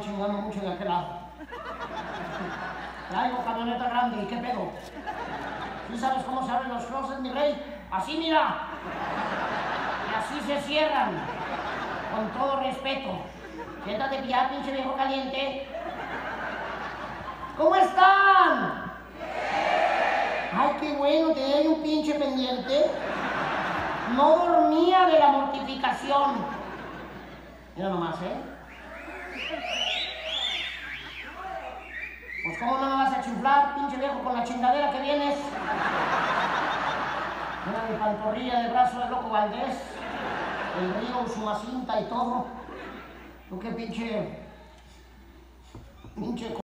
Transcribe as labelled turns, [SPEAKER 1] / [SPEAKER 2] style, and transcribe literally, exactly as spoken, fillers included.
[SPEAKER 1] chingando mucho de aquel lado. Traigo camioneta grande, ¿y qué pedo? ¿Sí sabes cómo se abren los closets, mi rey? Así, mira. Y así se cierran. Con todo respeto. Siéntate ya, pinche viejo caliente. ¿Cómo están? Ay, qué bueno, tenía ahí un pinche pendiente. No dormía de la mortificación. Mira nomás, ¿eh? Pues cómo no me vas a chuflar, pinche viejo, con la chingadera que vienes. Mira mi pantorrilla de brazo de Loco Valdés, el río Usumacinta y todo. ¿Tú qué pinche... pinche...